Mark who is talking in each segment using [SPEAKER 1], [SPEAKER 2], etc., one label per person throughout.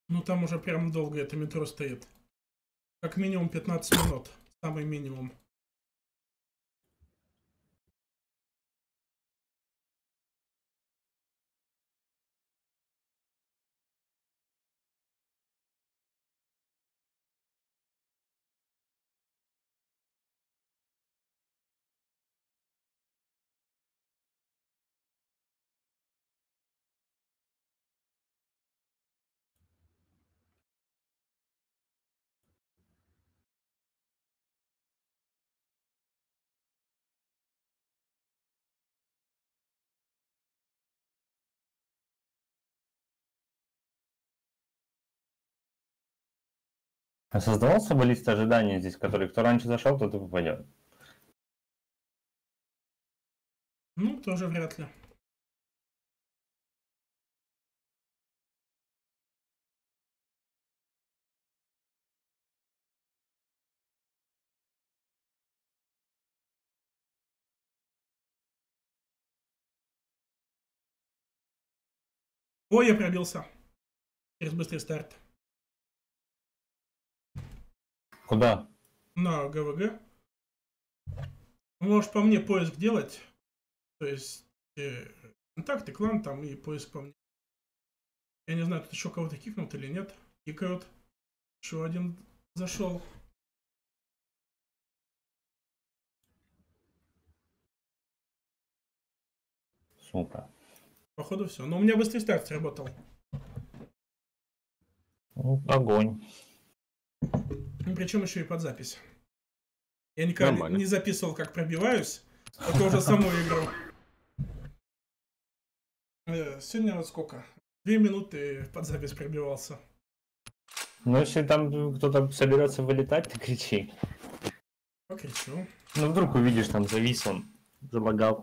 [SPEAKER 1] Ну там уже прям долго это метро стоит. Как минимум 15 минут. Самый минимум.
[SPEAKER 2] А создавался бы лист ожидания здесь, который кто раньше зашел, тот и попадет?
[SPEAKER 1] Ну, тоже вряд ли. Ой, я пробился. Через быстрый старт.
[SPEAKER 2] Куда?
[SPEAKER 1] На ГВГ. Можешь по мне поиск делать. То есть контакты, клан там и поиск по мне. Я не знаю, тут еще кого-то кикнут или нет. Кикают. Еще один зашел.
[SPEAKER 2] Сука.
[SPEAKER 1] Походу все. Но у меня быстрый старт сработал.
[SPEAKER 2] Ну, огонь.
[SPEAKER 1] Ну, причем еще и под запись. Я никогда не записывал, как пробиваюсь. Это уже саму игру. Сегодня вот сколько? 2 минуты под запись пробивался.
[SPEAKER 2] Ну, если там кто-то соберется вылетать, ты кричи.
[SPEAKER 1] Покричу.
[SPEAKER 2] Ну, вдруг увидишь, там завис он, залагал.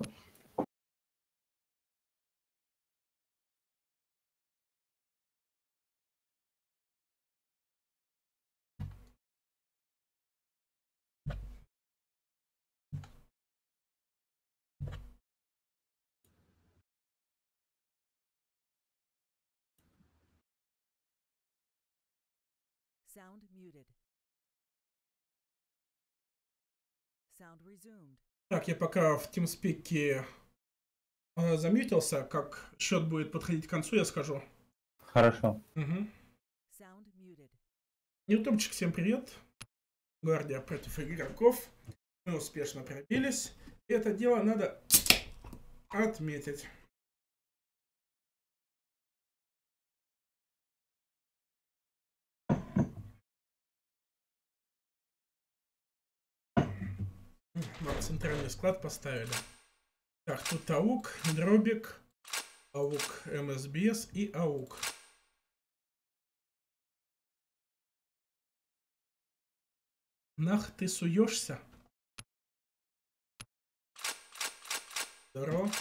[SPEAKER 3] Sound muted. Sound resumed.
[SPEAKER 1] Так, я пока в TeamSpeak замьютился, как счет будет подходить к концу, я скажу.
[SPEAKER 2] Хорошо.
[SPEAKER 1] Угу.
[SPEAKER 3] Sound muted.
[SPEAKER 1] Ютубчик, всем привет. Гвардия против игроков. Мы успешно пробились. И это дело надо отметить. На центральный склад поставили. Так, тут АУК, Дробик, АУК МСБС и АУК. Нах ты суешься? Здорово.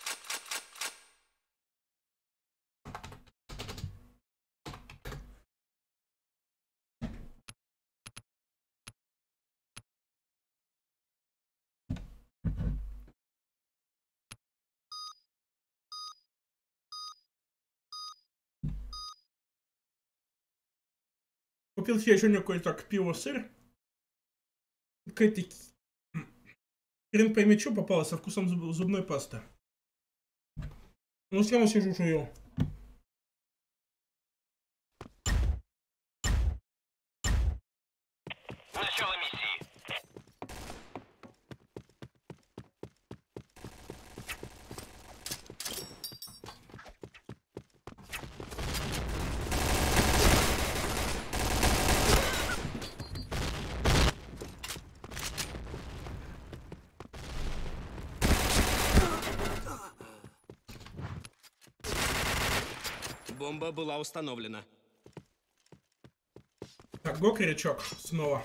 [SPEAKER 1] Купил себе еще какой-то пиво, сыр. Какая-то хрен пойми, что попалось со вкусом зубной пасты. Ну, все равно сижу, жую.
[SPEAKER 4] Начало миссии. Бомба была установлена.
[SPEAKER 1] Так, го крючок снова.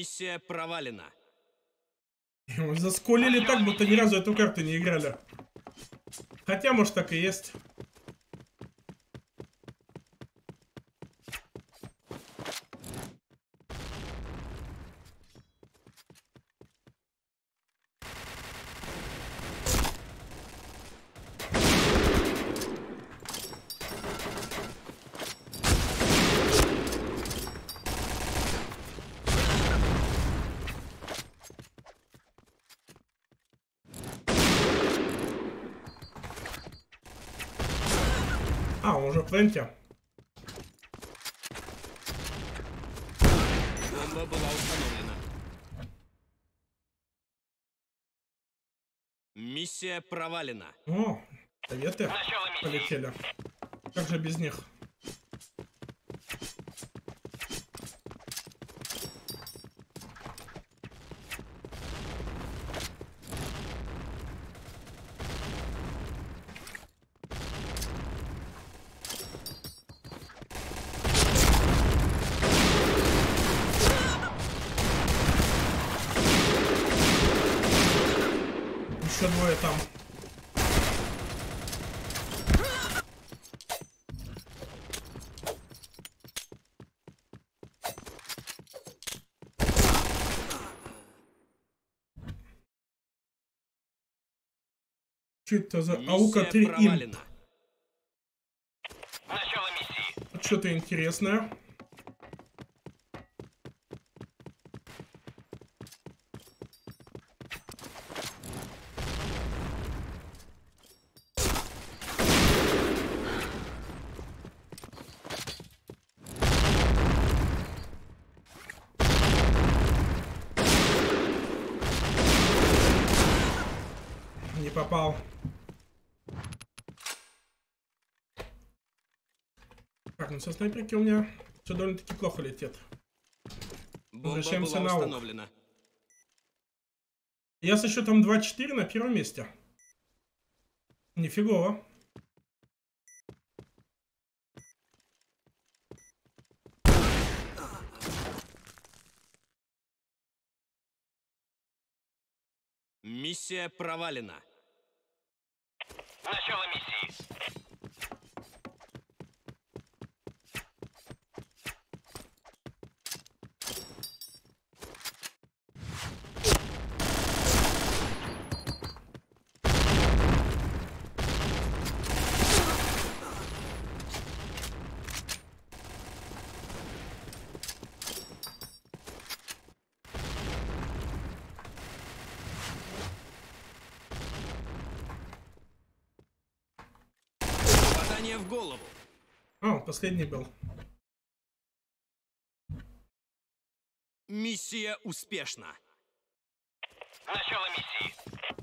[SPEAKER 4] Миссия провалена.
[SPEAKER 1] Заскулили так, будто ни разу эту карту не играли. Хотя, может, так и есть. А, он уже в пленте.
[SPEAKER 4] Бомба была установлена. Миссия провалена.
[SPEAKER 1] О, советы
[SPEAKER 4] Начало миссии.
[SPEAKER 1] полетели. Как же без них? Еще двое там. Что это за Аука
[SPEAKER 4] Миссия
[SPEAKER 1] 3 Имп?
[SPEAKER 4] провалена. Начало миссии.
[SPEAKER 1] Что-то интересное. Не попал. Так, ну со снайперки у меня все довольно-таки плохо летит.
[SPEAKER 4] Бомба
[SPEAKER 1] Возвращаемся
[SPEAKER 4] была
[SPEAKER 1] на УК.
[SPEAKER 4] установлена.
[SPEAKER 1] Я со счетом 2-4 на первом месте. Нифигово.
[SPEAKER 4] Миссия провалена. Начало миссии. Попадание в голову.
[SPEAKER 1] А, последний был.
[SPEAKER 4] Миссия успешна. Начало миссии.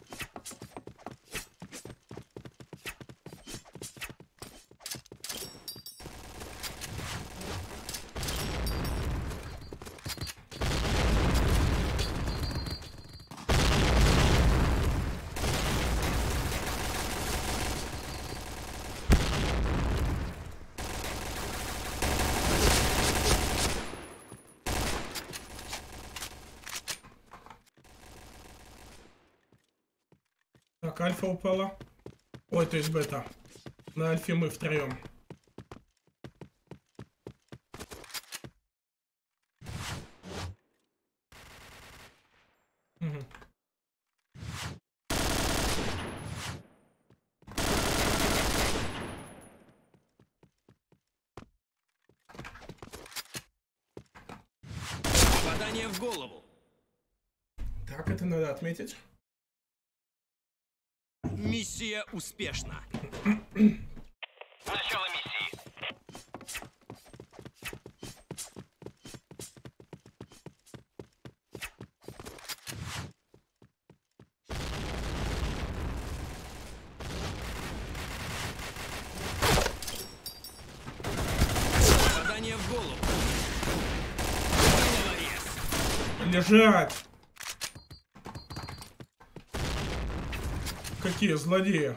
[SPEAKER 1] Так, альфа упала. Ой, то есть бета. На альфе мы втроем. Угу.
[SPEAKER 4] Попадание в голову.
[SPEAKER 1] Так, это надо отметить.
[SPEAKER 4] Миссия успешна. Начало миссии. Попадание в голову. Головорез.
[SPEAKER 1] Лежать! Какие злодеи!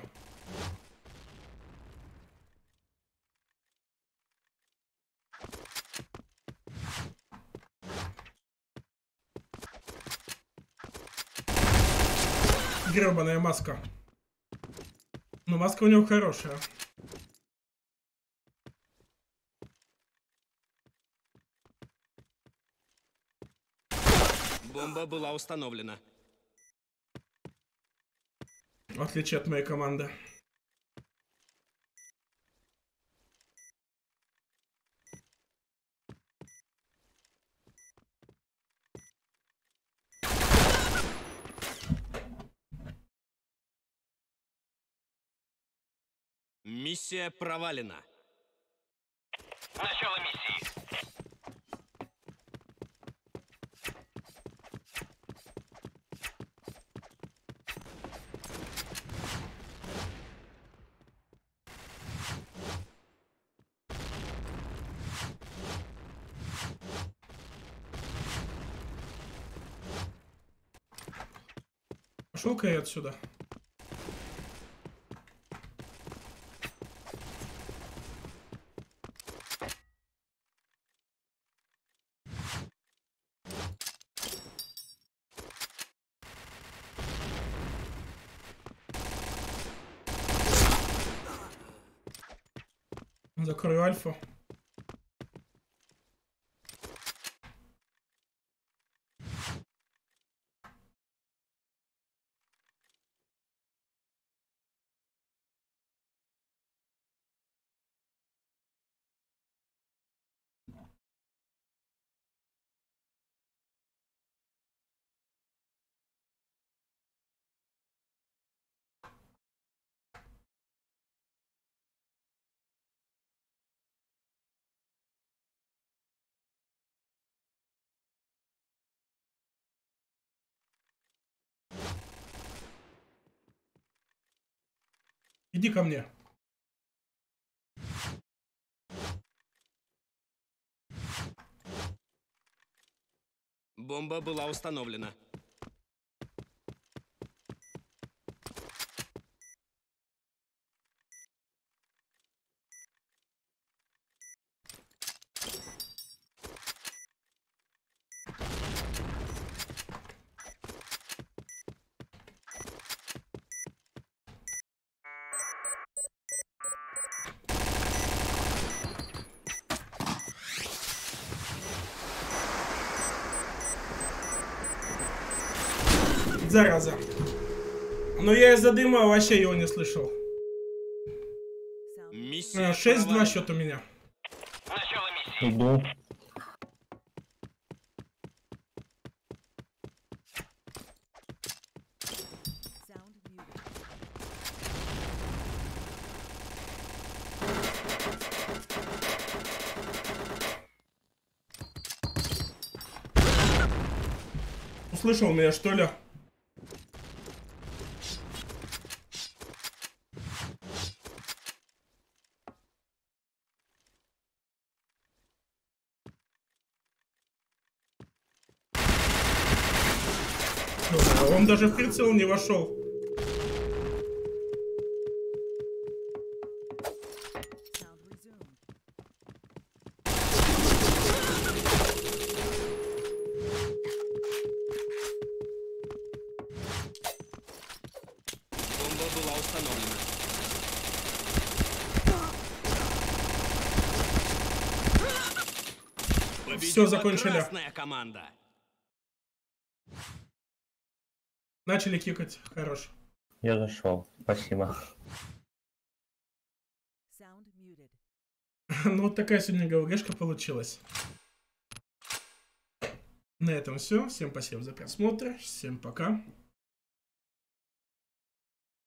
[SPEAKER 1] Гребаная маска. Но маска у него хорошая.
[SPEAKER 4] Бомба была установлена.
[SPEAKER 1] В отличие от моей команды.
[SPEAKER 4] Миссия провалена. Начало миссии.
[SPEAKER 1] Пошел-ка я отсюда. Закрою альфу. Иди ко мне.
[SPEAKER 4] Бомба была установлена.
[SPEAKER 1] Зараза. Но я из-за дыма вообще его не слышал.
[SPEAKER 4] Миссия
[SPEAKER 1] 6-2
[SPEAKER 4] провалена.
[SPEAKER 1] счет у меня.
[SPEAKER 4] Начало миссии.
[SPEAKER 2] Иду.
[SPEAKER 3] Sound muted.
[SPEAKER 1] Услышал меня, что ли? Он даже в прицел не вошел.
[SPEAKER 3] Sound resumed.
[SPEAKER 4] Бомба была установлена. Победила
[SPEAKER 1] закончили.
[SPEAKER 4] красная команда.
[SPEAKER 1] Начали кикать. Хорош.
[SPEAKER 2] Я зашел. Спасибо.
[SPEAKER 3] Sound muted.
[SPEAKER 1] Ну вот такая сегодня ГВГшка получилась. На этом все. Всем спасибо за просмотр. Всем пока.